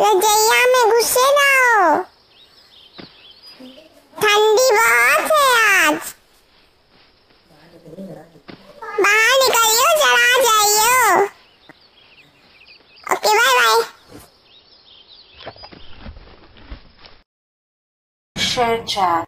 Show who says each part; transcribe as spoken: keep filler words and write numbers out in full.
Speaker 1: रजैया में घुसे रहो, ठंडी बहुत है आज। बाहर निकलियो, चला जाइयो। Okay bye bye.
Speaker 2: Share chat.